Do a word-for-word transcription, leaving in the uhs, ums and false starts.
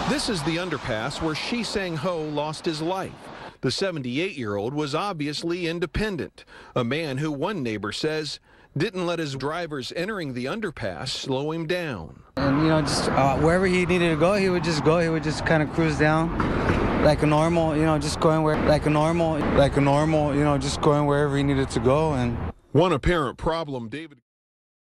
This is the underpass where Shi Sang-ho lost his life. The seventy-eight-year-old was obviously independent, a man who one neighbor says didn't let his drivers entering the underpass slow him down. And, you know, just uh, wherever he needed to go, he would just go. He would just kind of cruise down like a normal, you know, just going where, like a normal, like a normal, you know, just going wherever he needed to go. And one apparent problem, David.